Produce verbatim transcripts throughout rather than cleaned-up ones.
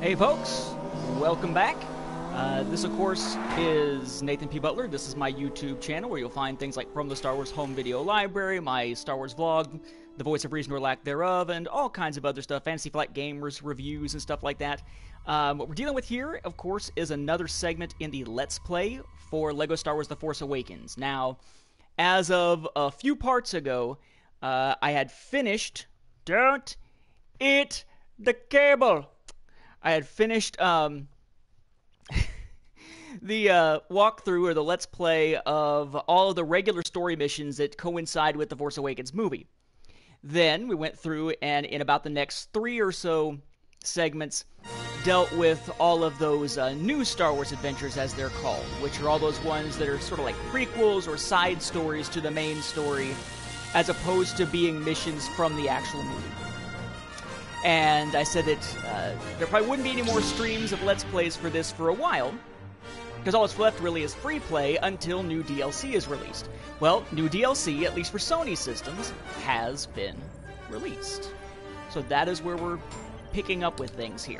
Hey folks, welcome back. Uh, this of course is Nathan P. Butler. This is my YouTube channel where you'll find things like From the Star Wars Home Video Library, my Star Wars vlog, the voice of reason or lack thereof, and all kinds of other stuff, Fantasy Flight Gamers reviews and stuff like that. Um, what we're dealing with here, of course, is another segment in the Let's Play for LEGO Star Wars The Force Awakens. Now, as of a few parts ago, uh, I had finished... Don't eat the cable! I had finished um, the uh, walkthrough or the Let's Play of all of the regular story missions that coincide with the Force Awakens movie. Then we went through and in about the next three or so segments dealt with all of those uh, new Star Wars adventures, as they're called, which are all those ones that are sort of like prequels or side stories to the main story, as opposed to being missions from the actual movie. And I said that uh, there probably wouldn't be any more streams of Let's Plays for this for a while, because all that's left really is free play until new D L C is released. Well, new D L C, at least for Sony systems, has been released. So that is where we're picking up with things here.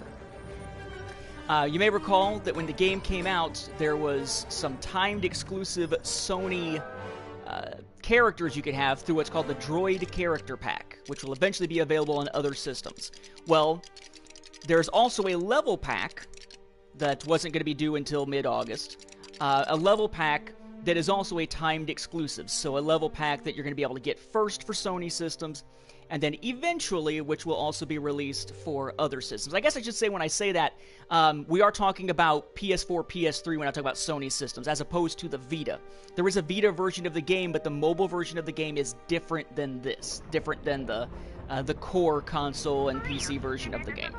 Uh, you may recall that when the game came out, there was some timed exclusive Sony uh, characters you could have through what's called the Droid Character Pack, which will eventually be available on other systems. Well, there's also a level pack that wasn't going to be due until mid-August. Uh, a level pack that is also a timed exclusive. So a level pack that you're going to be able to get first for Sony systems, and then eventually, which will also be released for other systems. I guess I should say when I say that, um, we are talking about P S four, P S three when I talk about Sony systems, as opposed to the Vita. There is a Vita version of the game, but the mobile version of the game is different than this. Different than the, uh, the core console and P C version of the game.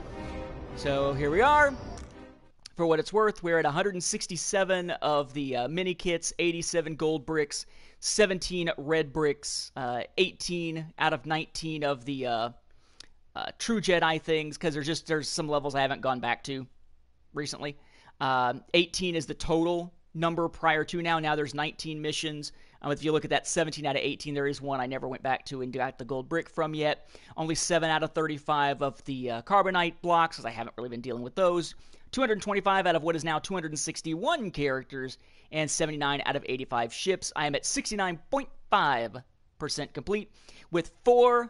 So here we are. For what it's worth, we're at one hundred sixty-seven of the uh, mini kits, eighty-seven gold bricks, seventeen red bricks, uh, eighteen out of nineteen of the uh, uh, True Jedi things, because there's just there's some levels I haven't gone back to recently. Uh, eighteen is the total number prior to now. Now there's nineteen missions. Um, if you look at that seventeen out of eighteen, there is one I never went back to and got the gold brick from yet. Only seven out of thirty-five of the uh, carbonite blocks, because I haven't really been dealing with those. two hundred twenty-five out of what is now two hundred sixty-one characters, and seventy-nine out of eighty-five ships. I am at sixty-nine point five percent complete with four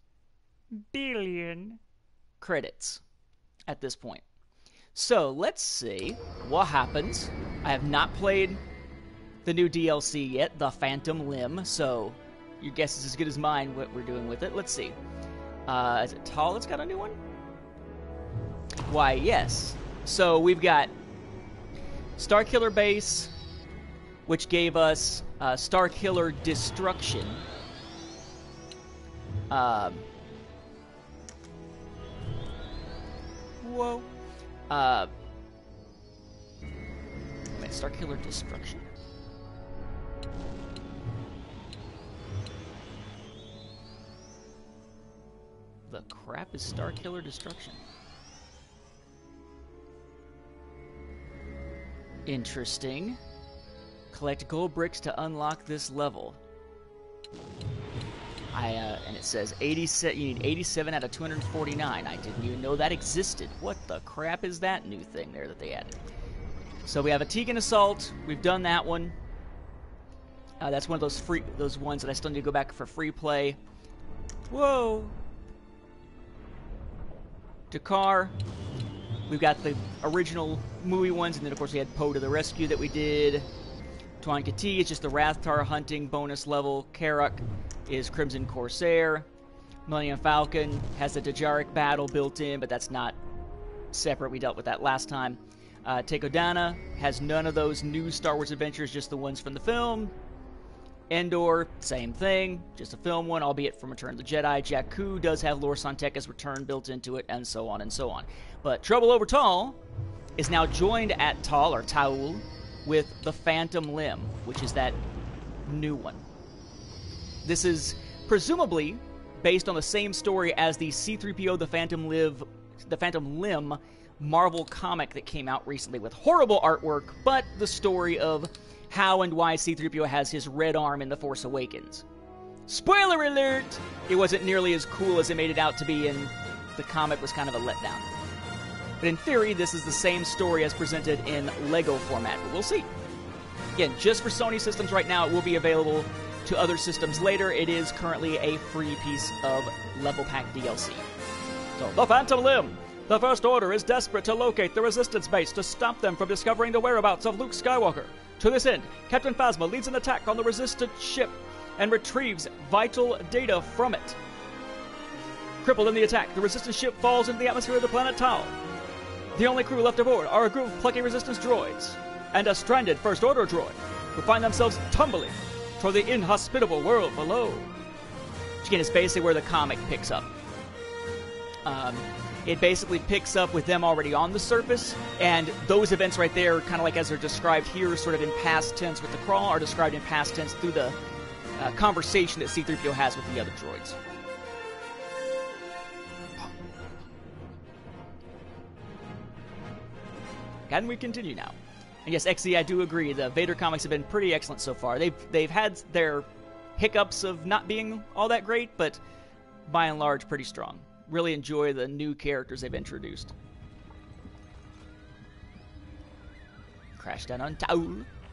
billion credits at this point. So let's see what happens. I have not played the new D L C yet, the Phantom Limb, so your guess is as good as mine what we're doing with it. Let's see. Uh, is it Tall that's got a new one? Why, yes. So we've got Starkiller Base, which gave us uh, Starkiller Destruction. Um, whoa. Uh, wait, Starkiller Destruction? The crap is Starkiller Destruction? Interesting. Collect gold bricks to unlock this level. I uh, and it says eighty-seven. You need eighty-seven out of two hundred forty-nine. I didn't even know that existed. What the crap is that new thing there that they added? So we have a Tegan Assault. We've done that one. Uh, that's one of those free, those ones that I still need to go back for free play. Whoa. Dakar. We've got the original movie ones, and then of course we had Poe to the Rescue that we did. Tuan Kati is just the Rathtar hunting bonus level. Karak is Crimson Corsair. Millennium Falcon has the Dajaric battle built in, but that's not separate. We dealt with that last time. Uh, Takodana has none of those new Star Wars adventures, just the ones from the film. Endor, same thing, just a film one, albeit from Return of the Jedi. Jakku does have Lor San Tekka's return built into it, and so on and so on. But Trouble Over Tall is now joined at Tal, or Taul, with the Phantom Limb, which is that new one. This is presumably based on the same story as the C three P O The Phantom Live, the Phantom Limb Marvel comic that came out recently with horrible artwork, but the story of how and why C three P O has his red arm in The Force Awakens. Spoiler alert! It wasn't nearly as cool as it made it out to be, and the comic was kind of a letdown. But in theory, this is the same story as presented in LEGO format, but we'll see. Again, just for Sony systems right now, it will be available to other systems later. It is currently a free piece of level pack D L C. So, the Phantom Limb! The First Order is desperate to locate the Resistance base to stop them from discovering the whereabouts of Luke Skywalker. To this end, Captain Phasma leads an attack on the Resistance ship and retrieves vital data from it. Crippled in the attack, the Resistance ship falls into the atmosphere of the planet Tau. The only crew left aboard are a group of plucky Resistance droids and a stranded First Order droid who find themselves tumbling toward the inhospitable world below. Which again is basically where the comic picks up. Um, it basically picks up with them already on the surface, and those events right there, kind of like as they're described here, sort of in past tense with the crawl, are described in past tense through the uh, conversation that C three P O has with the other droids. Can we continue now? And yes, X E, I do agree. The Vader comics have been pretty excellent so far. They've they've had their hiccups of not being all that great, but by and large, pretty strong. Really enjoy the new characters they've introduced. Crash down on Tau.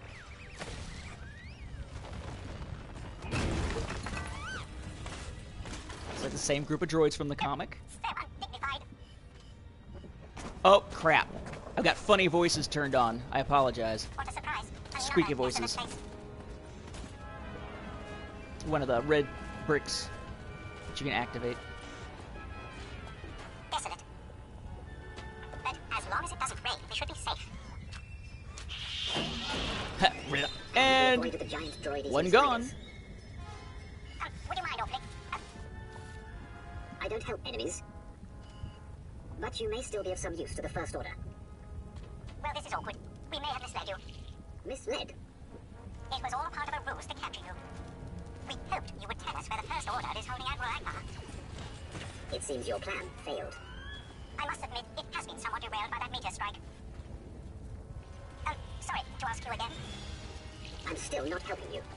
It's like the same group of droids from the comic. Oh, crap. I've got funny voices turned on. I apologize. What a surprise. Squeaky voices. One of the red bricks that you can activate. Desolate. But as long as it doesn't rain, we should be safe. And one gone. Um, would you mind, Orphan? Um, I don't help enemies. But you may still be of some use to the First Order. Well, this is awkward. We may have misled you. Misled? It was all part of a ruse to capture you. We hoped you would tell us where the First Order is holding Admiral Akbar. It seems your plan failed. I must admit, it has been somewhat derailed by that meteor strike. Um, sorry to ask you again. I'm still not helping you.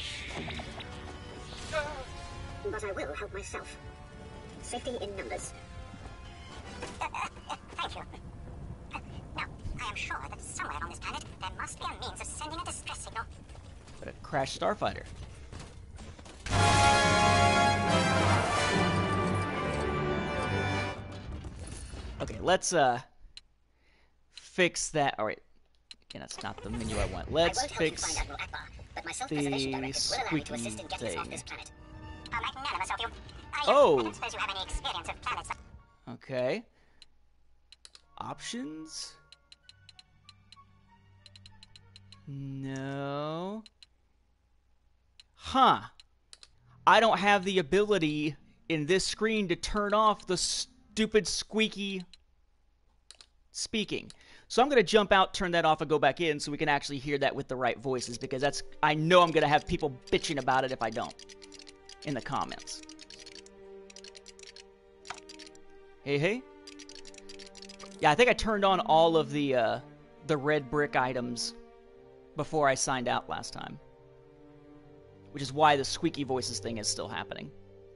But I will help myself. Safety in numbers. Uh, uh, uh, thank you. Uh, now, I am sure that somewhere on this planet, there must be a means of sending a distress signal. A crash starfighter. Okay, let's uh fix that. All right, again, that's not the menu I want. Let's fix Akbar, but my the squeaky thing. How magnanimous of you. I, Oh. I don't suppose you have any experience of planets. Okay. Options? No. Huh. I don't have the ability in this screen to turn off the stupid squeaky speaking. So I'm going to jump out, turn that off, and go back in so we can actually hear that with the right voices, because that's I know I'm going to have people bitching about it if I don't in the comments. Hey, hey. Yeah, I think I turned on all of the uh, the red brick items before I signed out last time, which is why the squeaky voices thing is still happening.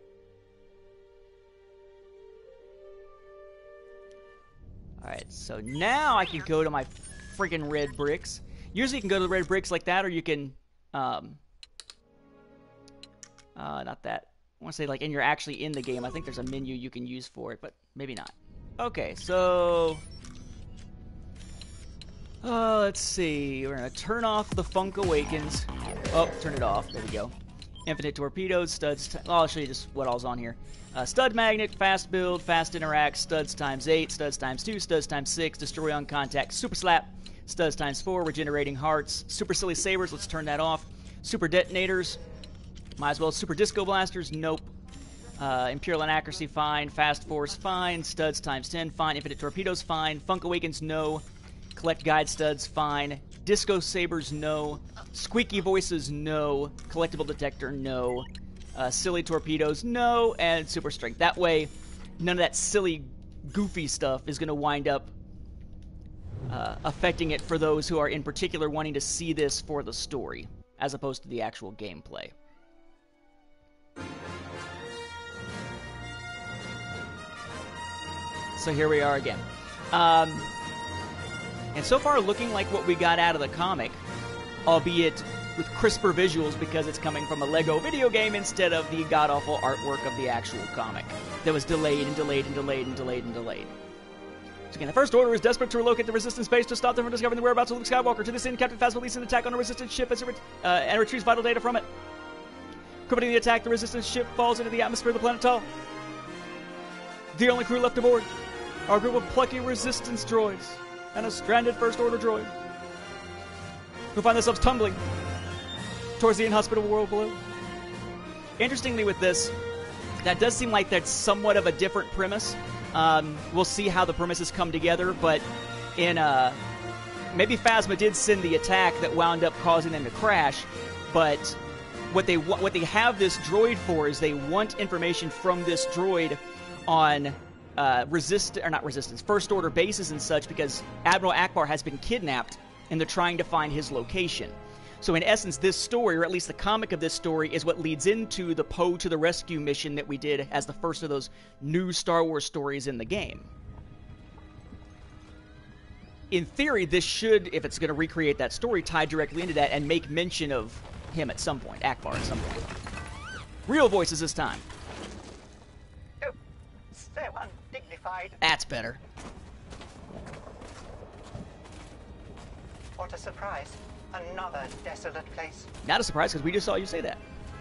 Alright, so now I can go to my freaking red bricks. Usually you can go to the red bricks like that, or you can, um, uh, not that. I want to say, like, and you're actually in the game. I think there's a menu you can use for it, but maybe not. Okay, so... Uh, let's see. We're going to turn off the Funk Awakens. Oh, turn it off. There we go. Infinite torpedoes, studs... Oh, I'll show you just what all's on here. Uh, stud magnet, fast build, fast interact, studs times eight, studs times two, studs times six, destroy on contact, super slap, studs times four, regenerating hearts, super silly sabers, let's turn that off, super detonators, might as well, super disco blasters, nope, uh, imperial inaccuracy, fine, fast force, fine, studs times ten, fine, infinite torpedoes, fine, Funk Awakens, no, collect guide studs, fine, disco sabers, no, squeaky voices, no, collectible detector, no, Uh, silly torpedoes, no, and super strength. That way, none of that silly, goofy stuff is going to wind up uh, affecting it for those who are in particular wanting to see this for the story, as opposed to the actual gameplay. So here we are again. Um, and so far looking like what we got out of the comic, albeit with crisper visuals because it's coming from a Lego video game instead of the god-awful artwork of the actual comic that was delayed and delayed and delayed and delayed and delayed. So again, the First Order is desperate to relocate the Resistance base to stop them from discovering the whereabouts of Luke Skywalker. To this end, Captain Phasma leads an attack on a Resistance ship as it re- uh, and retrieves vital data from it. Accompanying the attack, the Resistance ship falls into the atmosphere of the planet Tal. The only crew left aboard are a group of plucky Resistance droids and a stranded First Order droid who find themselves tumbling towards the inhospitable world below. Interestingly with this, that does seem like that's somewhat of a different premise. Um, we'll see how the premises come together, but in uh, maybe Phasma did send the attack that wound up causing them to crash, but what they what they have this droid for is they want information from this droid on uh, resist or not resistance, First Order bases and such, because Admiral Akbar has been kidnapped and they're trying to find his location. So in essence, this story, or at least the comic of this story, is what leads into the Poe to the Rescue mission that we did as the first of those new Star Wars stories in the game. In theory, this should, if it's going to recreate that story, tie directly into that and make mention of him at some point, Akbar at some point. Real voices this time. Oh, so undignified. That's better. What a surprise. Another desolate place. Not a surprise, because we just saw you say that.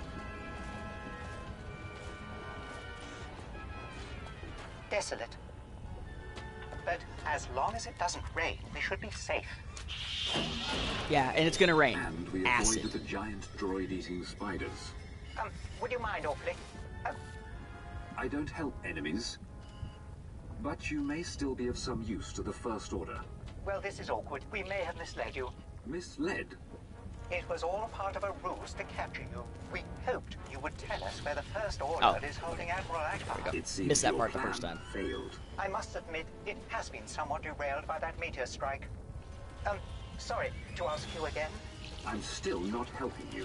Desolate. But as long as it doesn't rain, we should be safe. Yeah, and it's going to rain. And we Acid. avoided the giant droid-eating spiders. Um, would you mind awfully? Oh, I don't help enemies, but you may still be of some use to the First Order. well, this is awkward. We may have misled you. Misled? It was all a part of a ruse to capture you. We hoped you would tell us where the First Order Oh. is holding Admiral Akbar. It seems Missed that your part the plan first time. failed. I must admit, it has been somewhat derailed by that meteor strike. Um, sorry to ask you again. I'm still not helping you.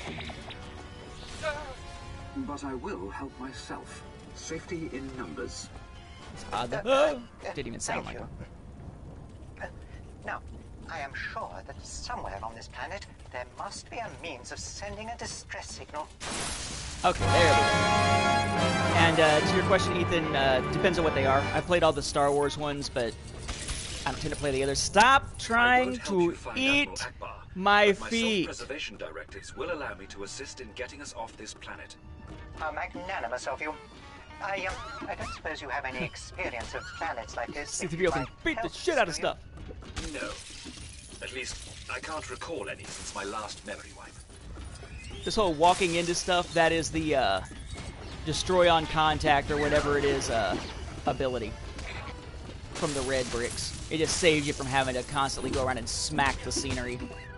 But I will help myself. Safety in numbers. Uh, the, Uh, oh, uh, didn't even sound like thank one. you. Uh, now, I am sure that somewhere on this planet there must be a means of sending a distress signal. Okay, there we go. And uh, to your question, Ethan, uh, depends on what they are. I've played all the Star Wars ones, but I don't tend to play the others. Stop trying to eat my feet. My self-preservation directives will allow me to assist in getting us off this planet. How magnanimous of you. I, um, I don't suppose you have any experience of planets like this. C three P O can beat the shit out of stuff. No. At least, I can't recall any since my last memory wipe. This whole walking into stuff, that is the uh, destroy on contact or whatever it is uh, ability from the red bricks. It just saves you from having to constantly go around and smack the scenery.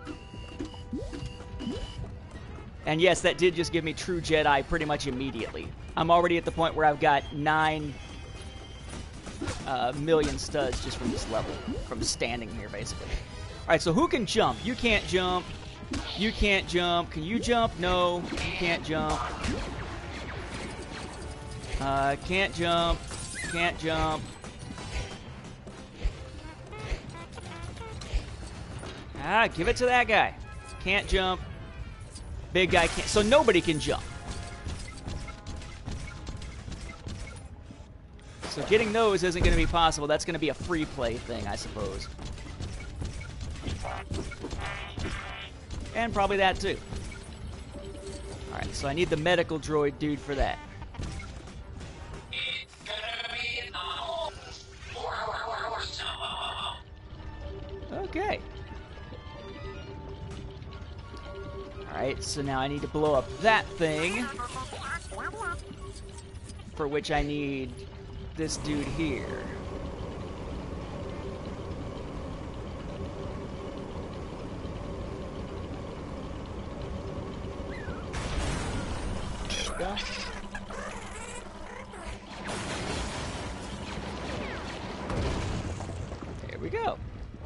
And yes, that did just give me True Jedi pretty much immediately. I'm already at the point where I've got nine uh, million studs just from this level, from standing here, basically. Alright, so who can jump? You can't jump. You can't jump. Can you jump? No, you can't jump. Uh, can't jump. Can't jump. Ah, give it to that guy. Can't jump. Big guy can't. So nobody can jump. So getting those isn't going to be possible. That's going to be a free play thing, I suppose. And probably that too. Alright, so I need the medical droid dude for that. Okay. Alright, so now I need to blow up that thing. For which I need this dude here. There we go. There we go.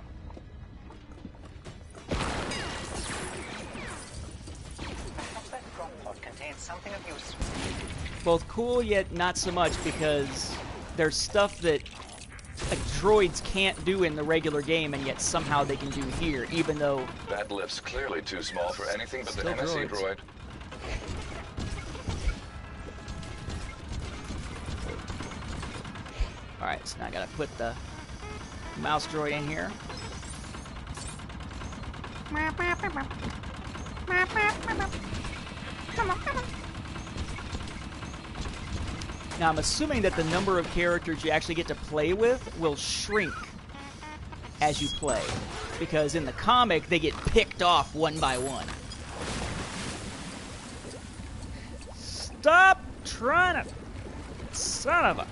Perhaps that drop pod contains something of use. Both cool yet not so much, because there's stuff that like droids can't do in the regular game, and yet somehow they can do here, even though That lift's clearly too small for anything but the Still M S C droids. droid. Alright, so now I gotta put the mouse droid in here. Now I'm assuming that the number of characters you actually get to play with will shrink as you play, because in the comic they get picked off one by one. Stop trying to... Son of a...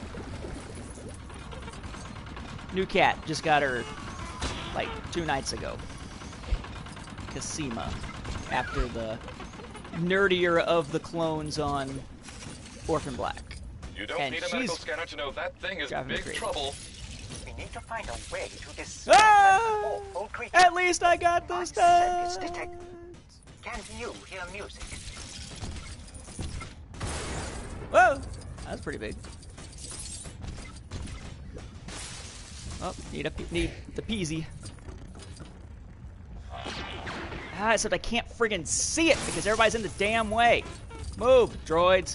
New cat. Just got her, like, two nights ago. Casima. After the nerdier of the clones on Orphan Black. You don't And need a medical she's scanner to know that thing is driving me big crazy. trouble. We need to find a way to dispel Ah! that awful creature. At least I got My this scent is done! detect- Can you hear music? Whoa! That's pretty big. Oh, need a need the peasy. Ah, except I can't friggin' see it because everybody's in the damn way. Move, droids.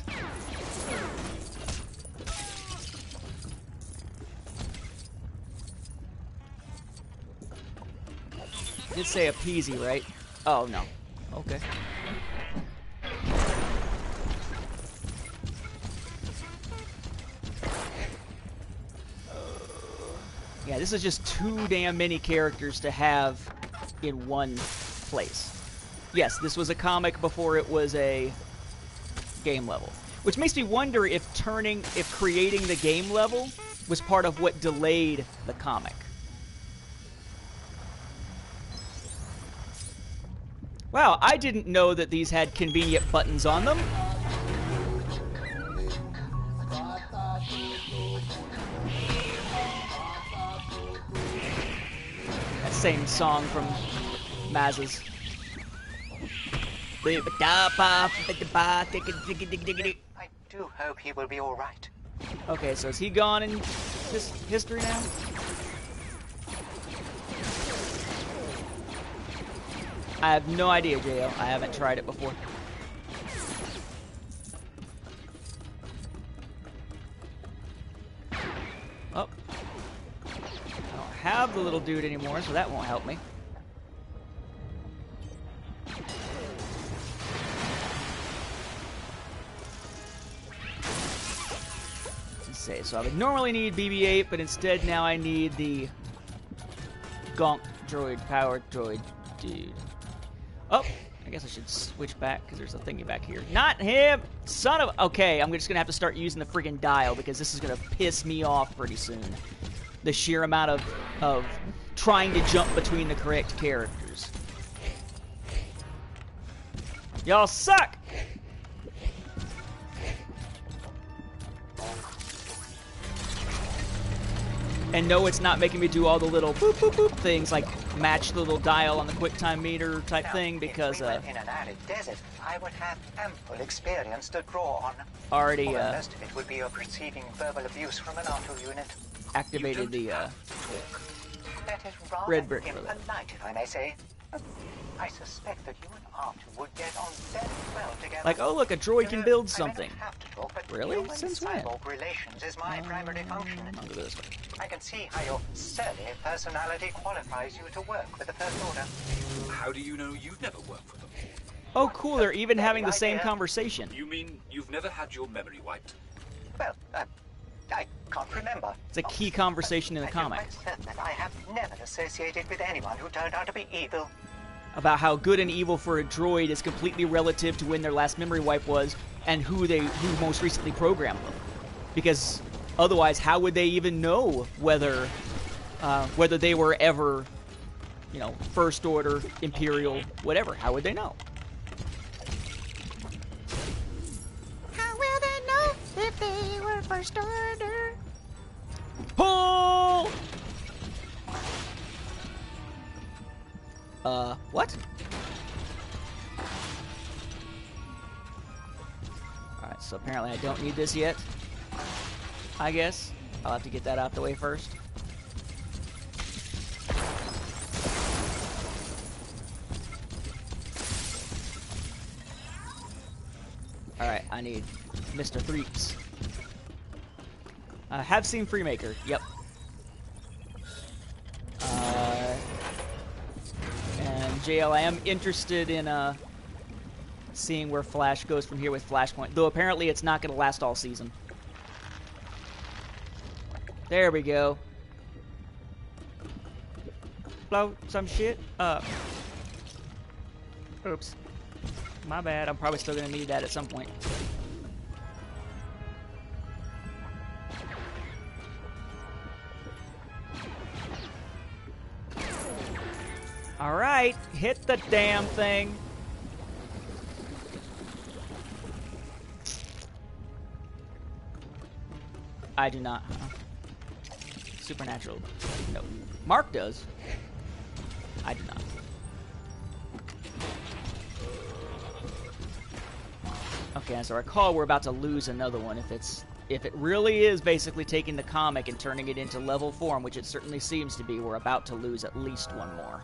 I did say a peasy, right? Oh no. Okay. Yeah, this is just too damn many characters to have in one place. Yes, this was a comic before it was a game level. Which makes me wonder if turning, if creating the game level was part of what delayed the comic. Wow, I didn't know that these had convenient buttons on them. That same song from Maz's. I do hope he will be all right. Okay, so is he gone in his history now? I have no idea, J O. I haven't tried it before. Oh. I don't have the little dude anymore, so that won't help me. Let's see, so I would normally need B B eight, but instead now I need the Gonk droid, power droid dude. Oh, I guess I should switch back because there's a thingy back here. Not him! Son of... Okay, I'm just going to have to start using the friggin' dial because this is going to piss me off pretty soon. The sheer amount of, of trying to jump between the correct characters. Y'all suck! And no, it's not making me do all the little boop boop boop things like match the little dial on the QuickTime meter type Now, thing because if we uh, went in an arid desert, I would have ample experience to draw on. already Although uh, most of it would be of receiving verbal abuse from an auto unit. activated the uh, That is rather Red brick for that. impolite, if I may say. I suspect that you and Artu would get on very well together. like, oh look, a droid can You know, build I may something. not have to talk, but Really? human Since when? cyborg relations is my primary function. I'll go this way. I can see how your surly personality qualifies you to work with the First Order. How do you know you've never worked for them? Oh cool, they're even having the Very same idea. conversation. You mean you've never had your memory wiped? Well, uh, I can't remember. It's a key conversation in the I feel comic quite certain that I have never associated with anyone who turned out to be evil. about how good and evil for a droid is completely relative to when their last memory wipe was and who they who most recently programmed them. Because otherwise, how would they even know whether uh, whether they were ever, you know, First Order, Imperial, whatever? How would they know? How will they know if they were First Order? Pull! Uh, what? Alright, so apparently I don't need this yet. I guess. I'll have to get that out the way first. Alright, I need Mister Threeps. I uh, have seen Freemaker, yep. Uh, and J L, I am interested in uh, seeing where Flash goes from here with Flashpoint, though apparently it's not going to last all season. There we go. Blow some shit up. Oops. My bad. I'm probably still going to need that at some point. Alright. Hit the damn thing. I do not. Huh? Supernatural. No. Mark does. I do not. Okay, as I recall, we're about to lose another one. If it's if it really is basically taking the comic and turning it into level form, which it certainly seems to be, we're about to lose at least one more.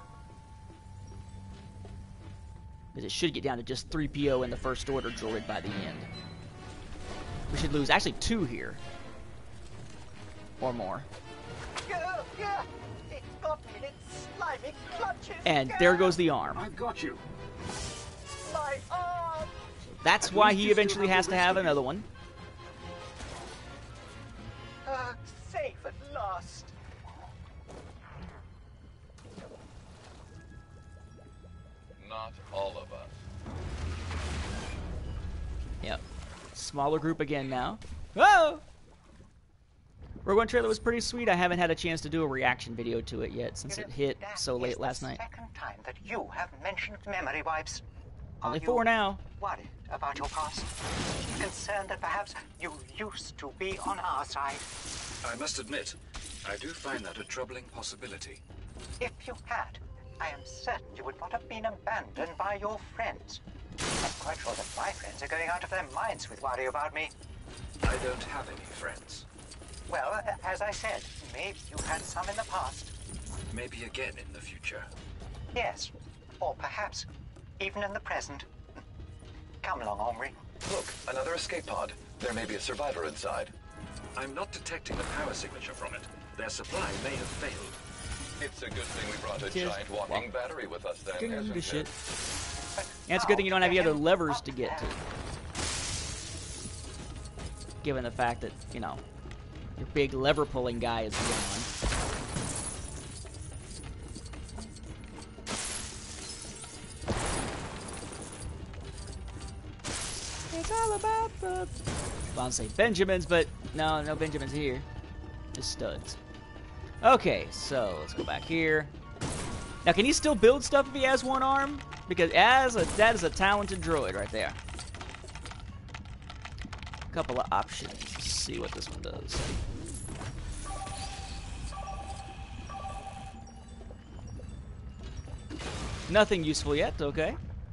Because it should get down to just three P O and the First Order droid by the end. We should lose actually two here. Or more. It's got me in its slimy clutches. And there goes the arm. I've got you. My arm. That's why he eventually has to have another one. Uh, safe at last. Not all of us. Yep. Smaller group again now. Whoa! Rogue One trailer was pretty sweet. I haven't had a chance to do a reaction video to it yet since You it know, hit that so is late the last night. Second time that you have mentioned memory wipes. Are Only you four now. Worried about your past? Concerned that perhaps you used to be on our side? I must admit, I do find that a troubling possibility. If you had, I am certain you would not have been abandoned by your friends. I'm quite sure that my friends are going out of their minds with worry about me. I don't have any friends. Well, as I said, maybe you had some in the past. Maybe again in the future. Yes, or perhaps even in the present. Come along, Omri. Look, another escape pod. There may be a survivor inside. I'm not detecting the power signature from it. Their supply may have failed. It's a good thing we brought a Cheers. giant walking Well, battery with us then, Good isn't to shit. it? But Yeah, it's a good thing you don't have any how other can levers up to get to. there? Given the fact that, you know, your big lever pulling guy is gone. It's all about the... I was about to say Benjamins, but no, no Benjamins here. Just studs. Okay, so let's go back here. Now, can he still build stuff if he has one arm? Because as a, that is a talented droid right there. A couple of options. Let's see what this one does. Nothing useful yet, okay.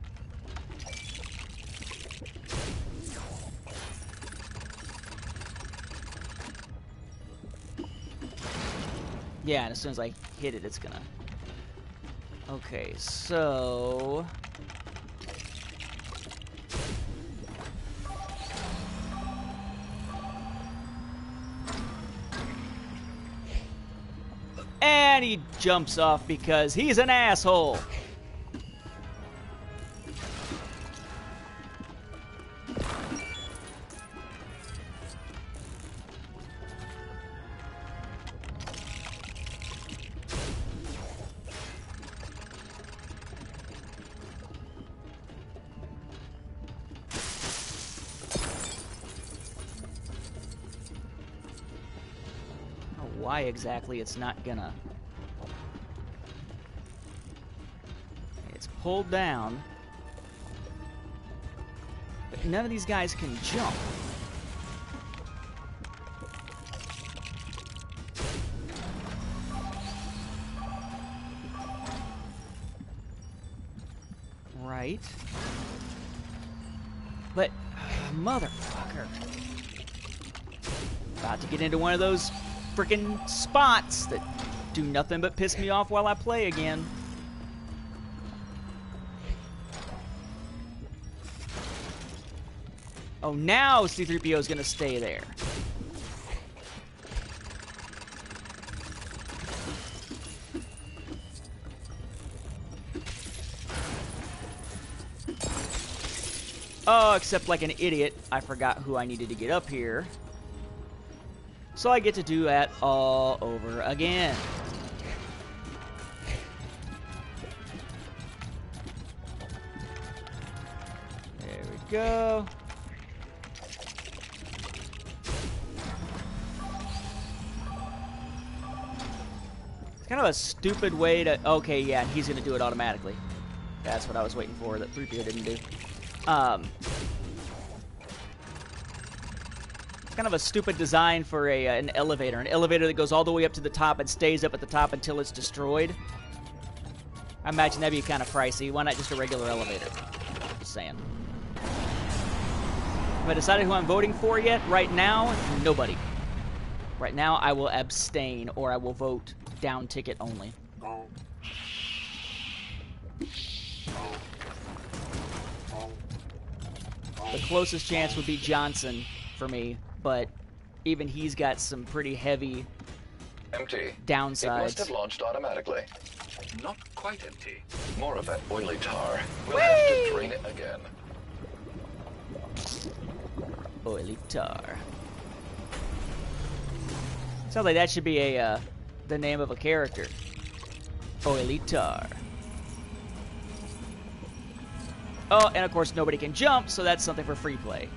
Yeah, and as soon as I hit it, it's gonna... Okay, so... And he jumps off because he's an asshole. Why exactly it's not gonna... It's pulled down. But none of these guys can jump. Right. But... Motherfucker. About to get into one of those freaking spots that do nothing but piss me off while I play again. Oh, now C three P O is going to stay there. Oh, except like an idiot, I forgot who I needed to get up here. So I get to do that all over again. There we go. It's kind of a stupid way to... Okay, yeah, he's going to do it automatically. That's what I was waiting for, that three P O didn't do. Um, it's kind of a stupid design for a uh, an elevator. An elevator that goes all the way up to the top and stays up at the top until it's destroyed. I imagine that'd be kind of pricey. Why not just a regular elevator? Just saying. Have I decided who I'm voting for yet? Right now, nobody. Right now, I will abstain, or I will vote down ticket only. The closest chance would be Johnson for me, but even he's got some pretty heavy Empty. downsides. It must have launched automatically. Not quite empty. More of that oily tar. We'll have to drain it again. Oily tar. Sounds like that should be a uh, the name of a character. Oily tar. Oh, and of course nobody can jump, so that's something for free play.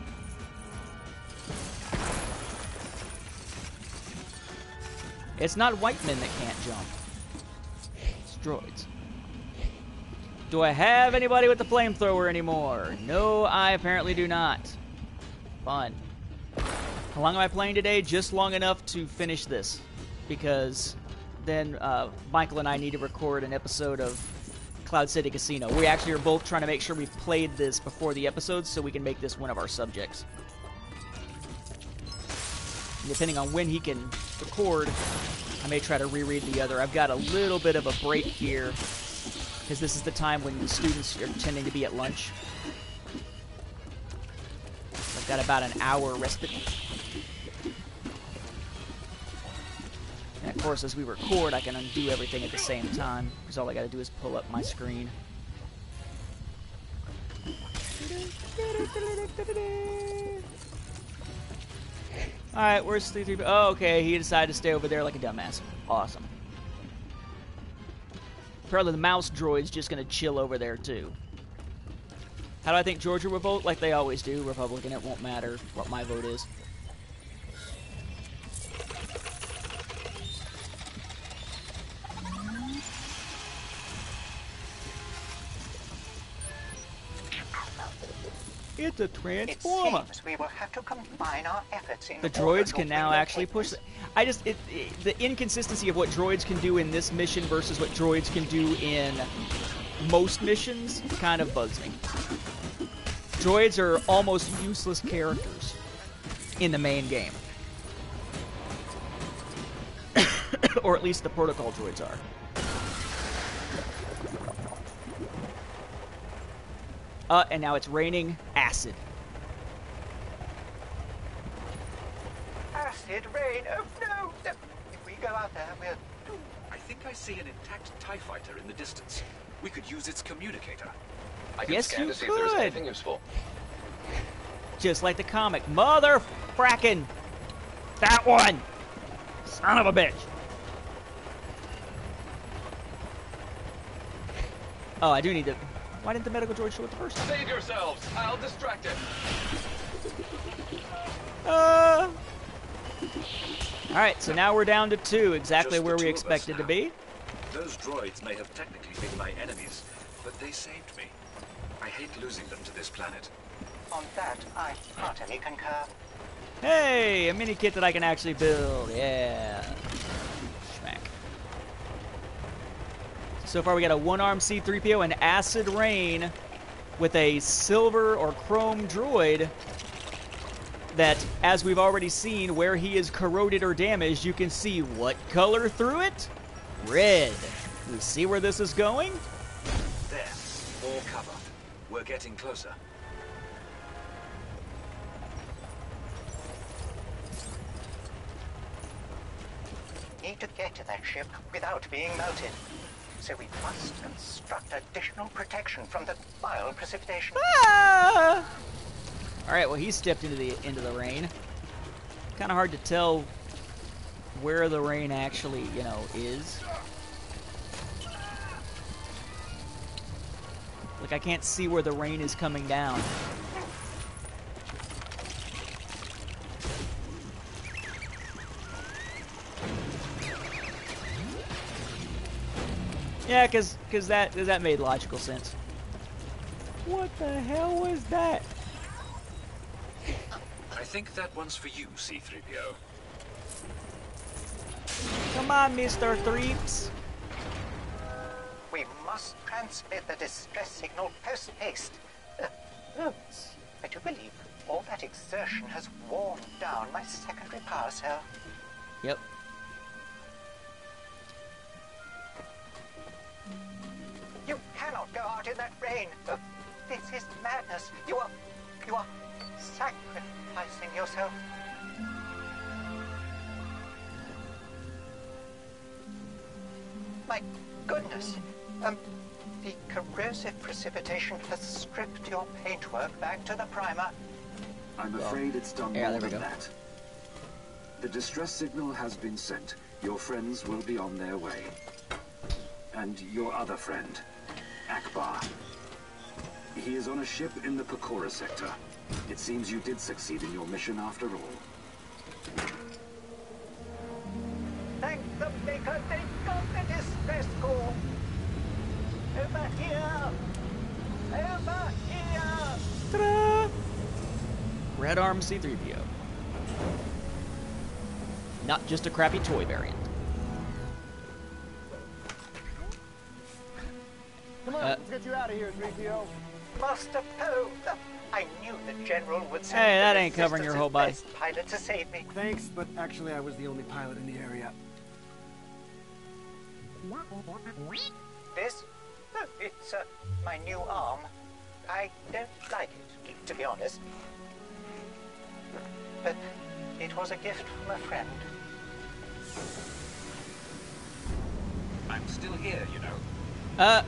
It's not white men that can't jump. It's droids. Do I have anybody with the flamethrower anymore? No, I apparently do not. Fun. How long am I playing today? Just long enough to finish this. Because then uh, Michael and I need to record an episode of Cloud City Casino. We actually are both trying to make sure we've played this before the episode so we can make this one of our subjects. And depending on when he can record, I may try to reread the other. I've got a little bit of a break here because this is the time when the students are tending to be at lunch. I've got about an hour respite. And of course, as we record, I can undo everything at the same time, because all I gotta do is pull up my screen. Alright, where's three three? Oh, okay, he decided to stay over there like a dumbass. Awesome. Apparently the mouse droid's just gonna chill over there, too. How do I think Georgia will vote? Like they always do, Republican. It won't matter what my vote is. It's a transformer. It seems we will have to combine our efforts in The droids can now actually push. The, I just it, it, the inconsistency of what droids can do in this mission versus what droids can do in most missions kind of bugs me. Droids are almost useless characters in the main game, or at least the protocol droids are. Uh, and now it's raining acid. Acid rain? Oh no! no. If we go out there, we'll... I think I see an intact TIE fighter in the distance. We could use its communicator. I can Yes, scan you to see if there's could. anything useful. Just like the comic. Mother frackin' that one! Son of a bitch! Oh, I do need to... Why didn't the medical droid show it the first time? Save yourselves. I'll distract it. Uh... Alright, so now we're down to two, exactly Just the where we two of us expected to now. be. Those droids may have technically been my enemies, but they saved me. I hate losing them to this planet. On that, I heartily concur. Hey, a mini kit that I can actually build. Yeah. Schmack. So far we got a one-armed C three P O and Acid Rain with a silver or chrome droid that, as we've already seen, where he is corroded or damaged, you can see what color through it? Red. You see where this is going? There. More cover. We're getting closer. Need to get to that ship without being melted. So we must construct additional protection from the vile precipitation. Ah! All right, well, he stepped into the into the rain. Kind of hard to tell where the rain actually, you know, is. Like, I can't see where the rain is coming down. Yeah, because because that that made logical sense. What the hell was that? I think that one's for you, C three P O. Come on, Mister Threeps. We must transmit the distress signal post-haste. Uh, oops. I do believe all that exertion has worn down my secondary power cell. Yep. You cannot go out in that rain. Uh, this is madness. You are... you are sacrificing yourself. My goodness. Um, the corrosive precipitation has stripped your paintwork back to the primer. I'm afraid it's done Yeah, more there we than go. that. The distress signal has been sent. Your friends will be on their way. And your other friend, Akbar. He is on a ship in the Pecora sector. It seems you did succeed in your mission after all. Thank the Maker, they got the distress call. Over here! Over here! Ta-da! Red Arm C three P O. Not just a crappy toy variant. Come on, Uh, let's get you out of here, three P O. Master Poe! I knew the General would send Hey, the that ain't covering your Resistance' whole body. best pilot to save me. Thanks, but actually I was the only pilot in the area. This? Oh, it's uh, my new arm. I don't like it, to be honest. But it was a gift from a friend. I'm still here, you know. Uh,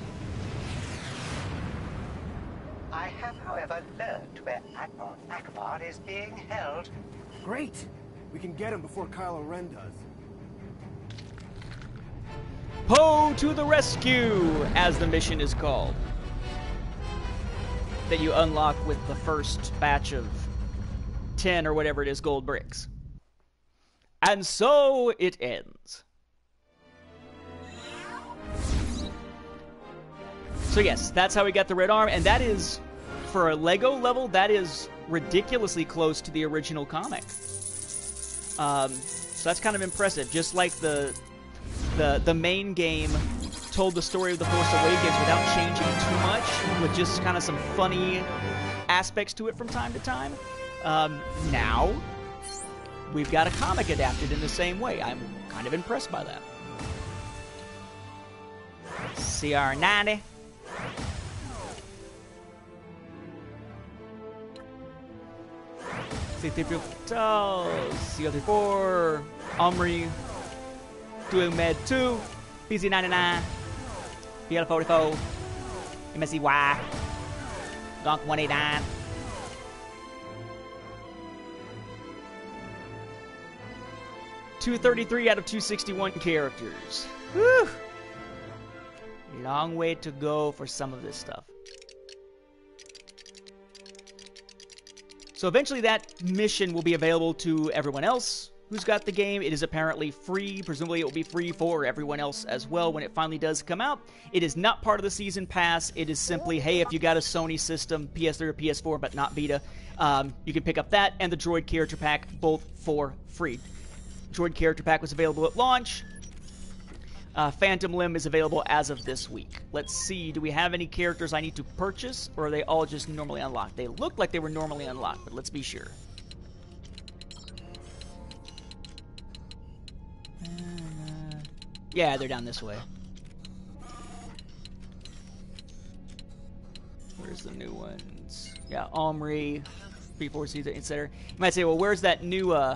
I have, however, learned where Admiral Akbar is being held. Great! We can get him before Kylo Ren does. Poe to the rescue, as the mission is called. That you unlock with the first batch of ten or whatever it is gold bricks. And so it ends. So yes, that's how we got the red arm, and that is, for a Lego level, that is ridiculously close to the original comic. Um, so that's kind of impressive. Just like the the the main game told the story of the Force Awakens without changing too much, with just kind of some funny aspects to it from time to time. Um, now we've got a comic adapted in the same way. I'm kind of impressed by that. C R ninety. C thirty-four, Omri, Dual Med two, P Z ninety-nine, P L forty-four, M S C Y, Gonk one eighty-nine. two thirty-three out of two sixty-one characters. Whew. Long way to go for some of this stuff. So eventually that mission will be available to everyone else who's got the game. It is apparently free. Presumably it will be free for everyone else as well when it finally does come out. It is not part of the season pass. It is simply, hey, if you got a Sony system, P S three or P S four, but not Vita, um, you can pick up that and the Droid Character Pack, both for free. Droid Character Pack was available at launch. Uh, Phantom Limb is available as of this week. Let's see, do we have any characters I need to purchase, or are they all just normally unlocked? They look like they were normally unlocked, but let's be sure. Uh, yeah, they're down this way. Where's the new ones? Yeah, Omri, B four C, et cetera. You might say, well, where's that new, uh...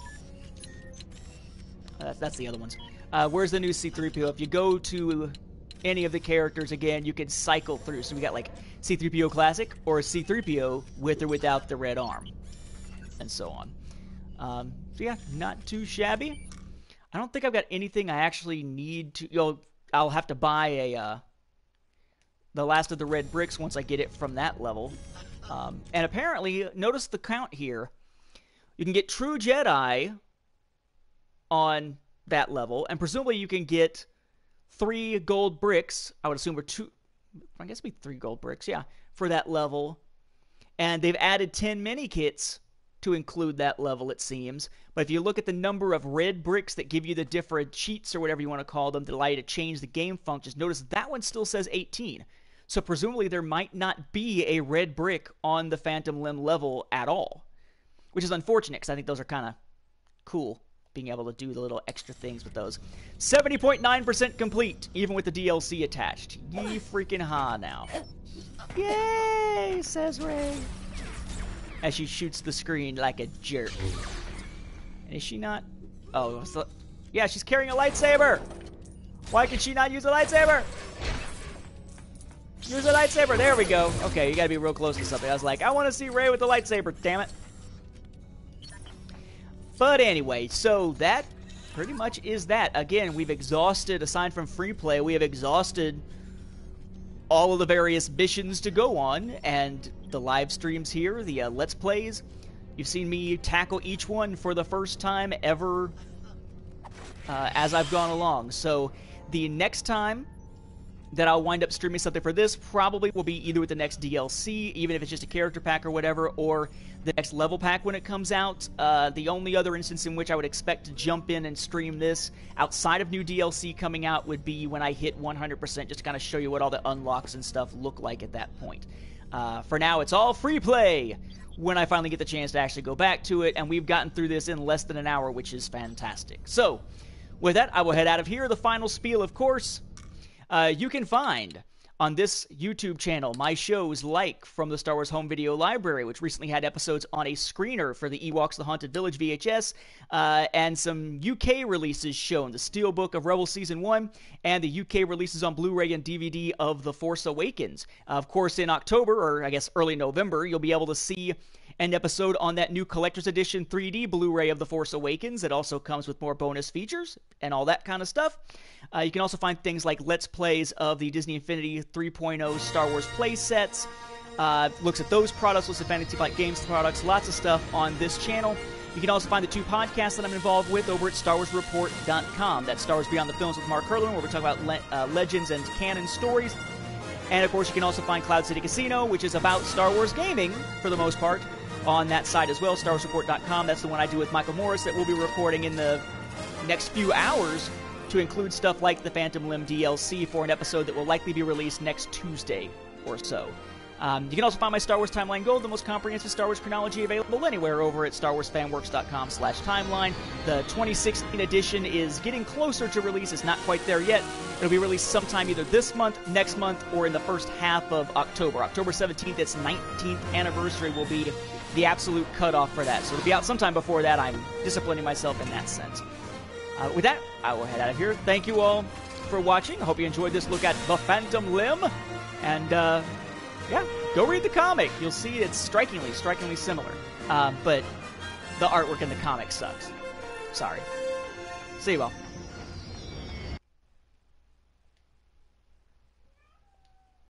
That's, that's the other ones. Uh, where's the new C three P O? If you go to any of the characters, again, you can cycle through. So we got, like, C three P O Classic or C three P O with or without the red arm. And so on. Um, so, yeah, not too shabby. I don't think I've got anything I actually need to... You know, I'll have to buy a... Uh, the last of the red bricks once I get it from that level. Um, and apparently, notice the count here. You can get True Jedi on that level, and presumably you can get three gold bricks. I would assume or two, I guess it'd be three gold bricks, yeah, for that level. And they've added ten mini kits to include that level, it seems. But if you look at the number of red bricks that give you the different cheats or whatever you want to call them that allow you to change the game functions, notice that one still says eighteen. So presumably there might not be a red brick on the Phantom Limb level at all, which is unfortunate because I think those are kind of cool, being able to do the little extra things with those. seventy point nine percent complete, even with the D L C attached. Ye freaking ha now. Yay, says Ray. As she shoots the screen like a jerk. And is she not? Oh, so, yeah, she's carrying a lightsaber. Why can she not use a lightsaber? Use a lightsaber. There we go. Okay, you gotta be real close to something. I was like, I want to see Rey with the lightsaber, damn it. But anyway, so that pretty much is that. Again, we've exhausted, aside from free play, we have exhausted all of the various missions to go on, and the live streams here, the uh, Let's Plays. You've seen me tackle each one for the first time ever uh, as I've gone along. So the next time that I'll wind up streaming something for this probably will be either with the next D L C, even if it's just a character pack or whatever, or the next level pack when it comes out. Uh, the only other instance in which I would expect to jump in and stream this outside of new D L C coming out would be when I hit one hundred percent, just to kind of show you what all the unlocks and stuff look like at that point. Uh, for now, it's all free play when I finally get the chance to actually go back to it, and we've gotten through this in less than an hour, which is fantastic. So, with that, I will head out of here. The final spiel, of course. Uh, you can find on this YouTube channel my shows like from the Star Wars Home Video Library, which recently had episodes on a screener for the Ewoks The Haunted Village V H S, uh, and some U K releases shown, the Steelbook of Rebels Season one, and the U K releases on Blu-ray and D V D of The Force Awakens. Uh, of course, in October, or I guess early November, you'll be able to see an episode on that new Collector's Edition three D Blu-ray of The Force Awakens. It also comes with more bonus features and all that kind of stuff. Uh, you can also find things like Let's Plays of the Disney Infinity three point oh Star Wars play sets, uh, looks at those products, looks at Fantasy Flight Games products, lots of stuff on this channel. You can also find the two podcasts that I'm involved with over at Star Wars Report dot com. That's Star Wars Beyond the Films with Mark Herlin, where we talk about le- uh, legends and canon stories. And, of course, you can also find Cloud City Casino, which is about Star Wars gaming, for the most part, on that site as well, Star Wars Report dot com. That's the one I do with Michael Morris that we'll be recording in the next few hours to include stuff like the Phantom Limb D L C for an episode that will likely be released next Tuesday or so. Um, you can also find my Star Wars Timeline Gold, the most comprehensive Star Wars chronology available anywhere, over at Star Wars Fan Works dot com slash timeline. The twenty sixteen edition is getting closer to release. It's not quite there yet. It'll be released sometime either this month, next month, or in the first half of October. October seventeenth, its nineteenth anniversary, will be the absolute cutoff for that. So it'll be out sometime before that. I'm disciplining myself in that sense. Uh, with that, I will head out of here. Thank you all for watching. I hope you enjoyed this look at The Phantom Limb. And, uh, yeah, go read the comic. You'll see it's strikingly, strikingly similar. Uh, but the artwork in the comic sucks. Sorry. See you all.